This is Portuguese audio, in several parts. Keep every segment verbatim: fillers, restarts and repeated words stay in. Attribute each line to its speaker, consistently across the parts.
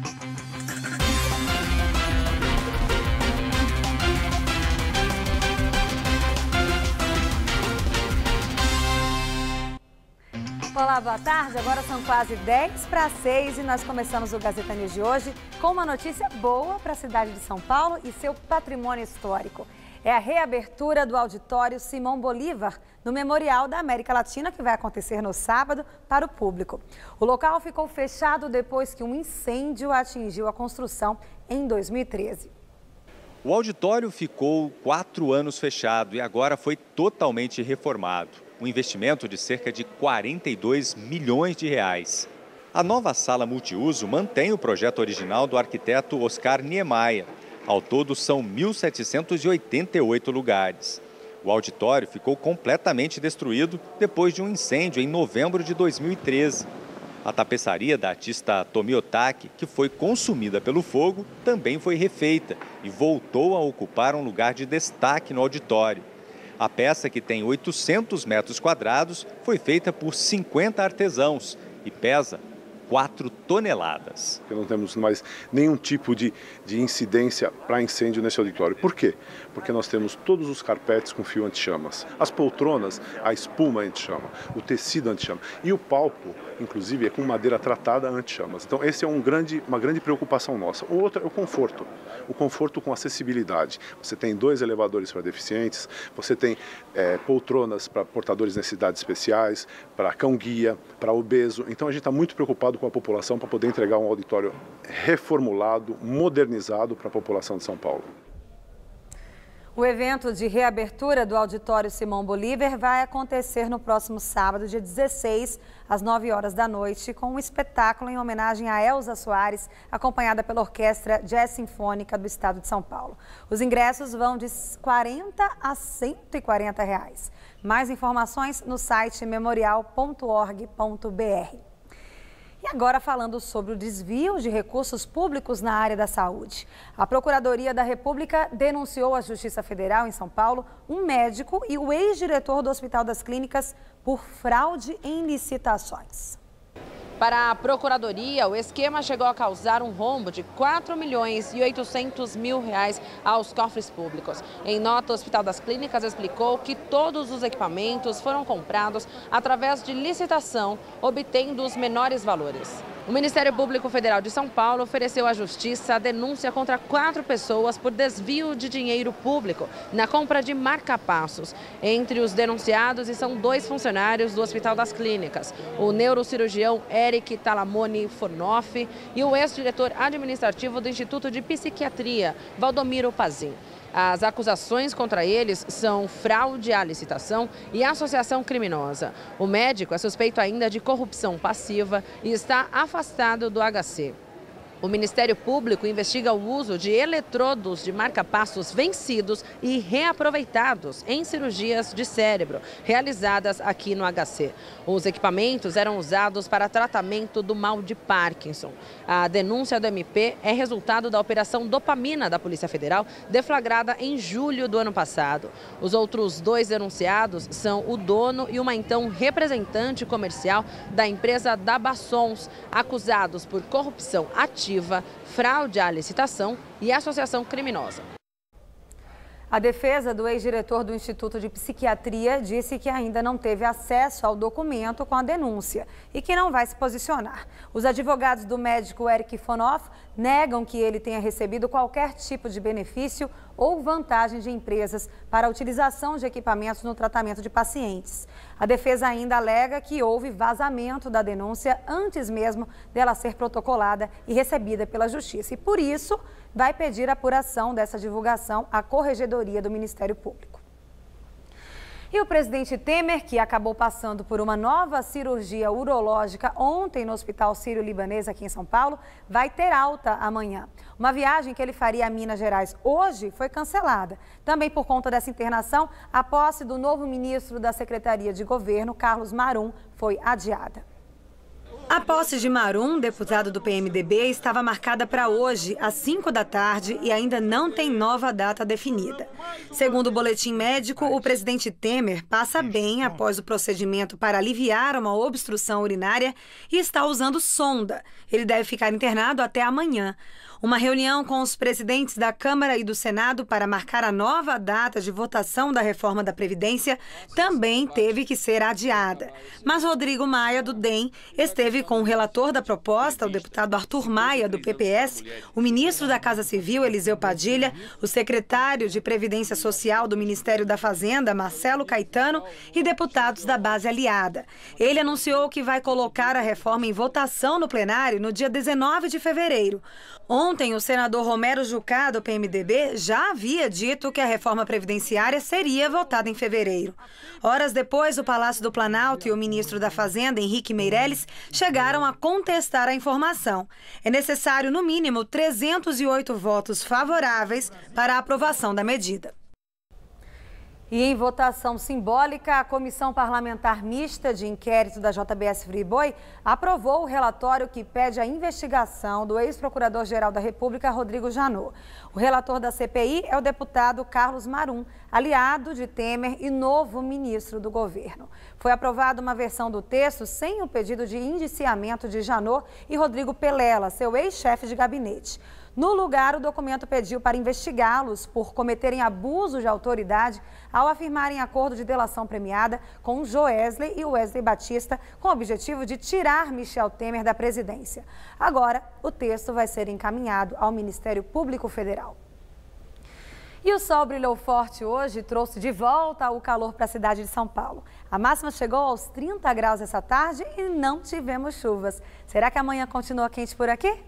Speaker 1: Olá, boa tarde. Agora são quase dez para seis e nós começamos o Gazeta News de hoje com uma notícia boa para a cidade de São Paulo e seu patrimônio histórico. É a reabertura do auditório Simão Bolívar no Memorial da América Latina, que vai acontecer no sábado para o público. O local ficou fechado depois que um incêndio atingiu a construção em dois mil e treze.
Speaker 2: O auditório ficou quatro anos fechado e agora foi totalmente reformado. Um investimento de cerca de quarenta e dois milhões de reais. A nova sala multiuso mantém o projeto original do arquiteto Oscar Niemeyer. Ao todo, são mil setecentos e oitenta e oito lugares. O auditório ficou completamente destruído depois de um incêndio em novembro de dois mil e treze. A tapeçaria da artista Tomi Otaki, que foi consumida pelo fogo, também foi refeita e voltou a ocupar um lugar de destaque no auditório. A peça, que tem oitocentos metros quadrados, foi feita por cinquenta artesãos e pesa quatro toneladas.
Speaker 3: Não temos mais nenhum tipo de, de incidência para incêndio nesse auditório. Por quê? Porque nós temos todos os carpetes com fio anti-chamas. As poltronas, a espuma anti-chama, o tecido anti-chama. E o palco, inclusive, é com madeira tratada anti-chamas. Então, esse é um grande, uma grande preocupação nossa. O outro é o conforto. O conforto com acessibilidade. Você tem dois elevadores para deficientes, você tem é, poltronas para portadores de necessidades especiais, para cão-guia, para obeso. Então, a gente está muito preocupado com a população para poder entregar um auditório reformulado, modernizado para a população de São Paulo.
Speaker 1: O evento de reabertura do auditório Simão Bolívar vai acontecer no próximo sábado, dia dezesseis, às nove horas da noite, com um espetáculo em homenagem a Elza Soares, acompanhada pela Orquestra Jazz Sinfônica do Estado de São Paulo. Os ingressos vão de quarenta a cento e quarenta reais. Mais informações no site memorial ponto org ponto br. E agora falando sobre o desvio de recursos públicos na área da saúde. A Procuradoria da República denunciou à Justiça Federal em São Paulo um médico e o ex-diretor do Hospital das Clínicas por fraude em licitações.
Speaker 4: Para a Procuradoria, o esquema chegou a causar um rombo de quatro milhões e oitocentos mil reais aos cofres públicos. Em nota, o Hospital das Clínicas explicou que todos os equipamentos foram comprados através de licitação, obtendo os menores valores. O Ministério Público Federal de São Paulo ofereceu à Justiça a denúncia contra quatro pessoas por desvio de dinheiro público na compra de marca-passos. Entre os denunciados estão dois funcionários do Hospital das Clínicas, o neurocirurgião Eric Talamoni Fornoff e o ex-diretor administrativo do Instituto de Psiquiatria, Valdomiro Pazin. As acusações contra eles são fraude à licitação e associação criminosa. O médico é suspeito ainda de corrupção passiva e está afastado do H C. O Ministério Público investiga o uso de eletrodos de marca-passos vencidos e reaproveitados em cirurgias de cérebro realizadas aqui no H C. Os equipamentos eram usados para tratamento do mal de Parkinson. A denúncia do M P é resultado da Operação Dopamina da Polícia Federal, deflagrada em julho do ano passado. Os outros dois denunciados são o dono e uma então representante comercial da empresa Dabassons, acusados por corrupção ativa, fraude à licitação e associação criminosa.
Speaker 1: A defesa do ex-diretor do Instituto de Psiquiatria disse que ainda não teve acesso ao documento com a denúncia e que não vai se posicionar. Os advogados do médico Eric Fornoff negam que ele tenha recebido qualquer tipo de benefício ou vantagem de empresas para a utilização de equipamentos no tratamento de pacientes. A defesa ainda alega que houve vazamento da denúncia antes mesmo dela ser protocolada e recebida pela Justiça. E por isso, vai pedir apuração dessa divulgação à Corregedoria do Ministério Público. E o presidente Temer, que acabou passando por uma nova cirurgia urológica ontem no Hospital Sírio-Libanês aqui em São Paulo, vai ter alta amanhã. Uma viagem que ele faria a Minas Gerais hoje foi cancelada. Também por conta dessa internação, a posse do novo ministro da Secretaria de Governo, Carlos Marum, foi adiada. A posse de Marum, deputado do P M D B, estava marcada para hoje, às cinco da tarde, e ainda não tem nova data definida. Segundo o boletim médico, o presidente Temer passa bem após o procedimento para aliviar uma obstrução urinária e está usando sonda. Ele deve ficar internado até amanhã. Uma reunião com os presidentes da Câmara e do Senado para marcar a nova data de votação da reforma da Previdência também teve que ser adiada. Mas Rodrigo Maia, do D E M, esteve com o relator da proposta, o deputado Arthur Maia, do P P S, o ministro da Casa Civil, Eliseu Padilha, o secretário de Previdência Social do Ministério da Fazenda, Marcelo Caetano, e deputados da base aliada. Ele anunciou que vai colocar a reforma em votação no plenário no dia dezenove de fevereiro. Ontem, o senador Romero Jucá, do P M D B, já havia dito que a reforma previdenciária seria votada em fevereiro. Horas depois, o Palácio do Planalto e o ministro da Fazenda, Henrique Meirelles, chegaram a contestar a informação. É necessário, no mínimo, trezentos e oito votos favoráveis para a aprovação da medida. E em votação simbólica, a Comissão Parlamentar Mista de Inquérito da J B S Friboi aprovou o relatório que pede a investigação do ex-procurador-geral da República, Rodrigo Janot. O relator da C P I é o deputado Carlos Marum, aliado de Temer e novo ministro do governo. Foi aprovada uma versão do texto sem o pedido de indiciamento de Janot e Rodrigo Pelela, seu ex-chefe de gabinete. No lugar, o documento pediu para investigá-los por cometerem abuso de autoridade ao afirmarem acordo de delação premiada com Joesley e Wesley Batista, com o objetivo de tirar Michel Temer da presidência. Agora, o texto vai ser encaminhado ao Ministério Público Federal. E o sol brilhou forte hoje e trouxe de volta o calor para a cidade de São Paulo. A máxima chegou aos trinta graus essa tarde e não tivemos chuvas. Será que amanhã continua quente por aqui?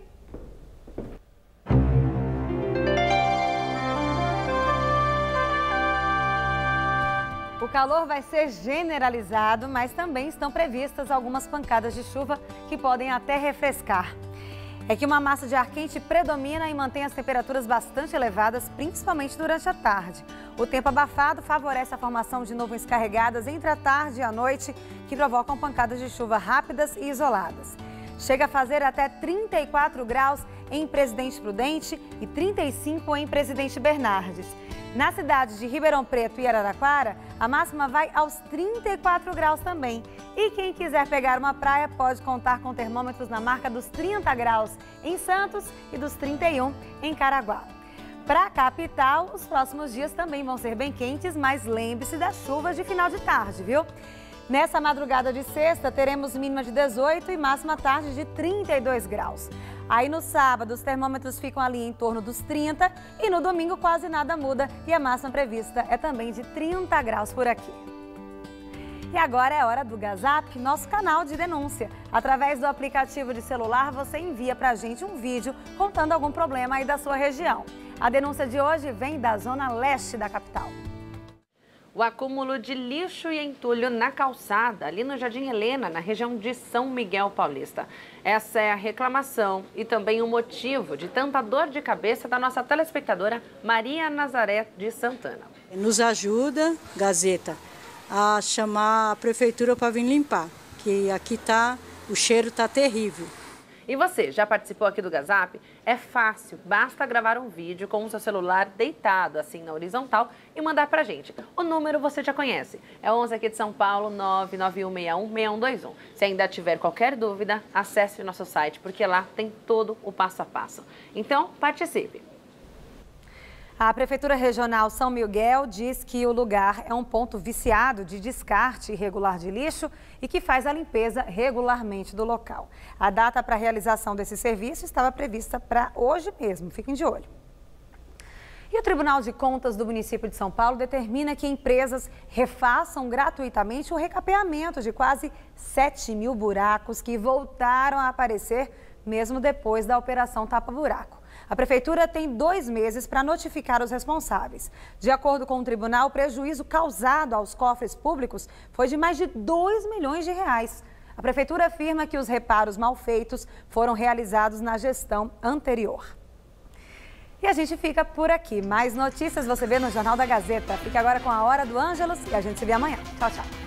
Speaker 1: O calor vai ser generalizado, mas também estão previstas algumas pancadas de chuva que podem até refrescar. É que uma massa de ar quente predomina e mantém as temperaturas bastante elevadas, principalmente durante a tarde. O tempo abafado favorece a formação de nuvens carregadas entre a tarde e a noite, que provocam pancadas de chuva rápidas e isoladas. Chega a fazer até trinta e quatro graus em Presidente Prudente e trinta e cinco em Presidente Bernardes. Na cidade de Ribeirão Preto e Araraquara, a máxima vai aos trinta e quatro graus também. E quem quiser pegar uma praia pode contar com termômetros na marca dos trinta graus em Santos e dos trinta e um em Caraguá. Para a capital, os próximos dias também vão ser bem quentes, mas lembre-se das chuvas de final de tarde, viu? Nessa madrugada de sexta, teremos mínima de dezoito e máxima tarde de trinta e dois graus. Aí no sábado, os termômetros ficam ali em torno dos trinta e no domingo quase nada muda e a máxima prevista é também de trinta graus por aqui. E agora é hora do Gazap, nosso canal de denúncia. Através do aplicativo de celular, você envia pra gente um vídeo contando algum problema aí da sua região. A denúncia de hoje vem da zona leste da capital.
Speaker 4: O acúmulo de lixo e entulho na calçada, ali no Jardim Helena, na região de São Miguel Paulista. Essa é a reclamação e também o motivo de tanta dor de cabeça da nossa telespectadora Maria Nazaré de Santana.
Speaker 5: Nos ajuda, Gazeta, a chamar a prefeitura para vir limpar, que aqui tá, o cheiro tá terrível.
Speaker 4: E você, já participou aqui do Gazap? É fácil, basta gravar um vídeo com o seu celular deitado assim na horizontal e mandar pra gente. O número você já conhece, é onze aqui de São Paulo, nove nove um seis um seis um dois um. Se ainda tiver qualquer dúvida, acesse o nosso site, porque lá tem todo o passo a passo. Então, participe!
Speaker 1: A Prefeitura Regional São Miguel diz que o lugar é um ponto viciado de descarte irregular de lixo e que faz a limpeza regularmente do local. A data para a realização desse serviço estava prevista para hoje mesmo, fiquem de olho. E o Tribunal de Contas do município de São Paulo determina que empresas refaçam gratuitamente o recapeamento de quase sete mil buracos que voltaram a aparecer mesmo depois da Operação Tapa Buraco. A Prefeitura tem dois meses para notificar os responsáveis. De acordo com o tribunal, o prejuízo causado aos cofres públicos foi de mais de dois milhões de reais. A Prefeitura afirma que os reparos mal feitos foram realizados na gestão anterior. E a gente fica por aqui. Mais notícias você vê no Jornal da Gazeta. Fique agora com a Hora do Ângelos e a gente se vê amanhã. Tchau, tchau.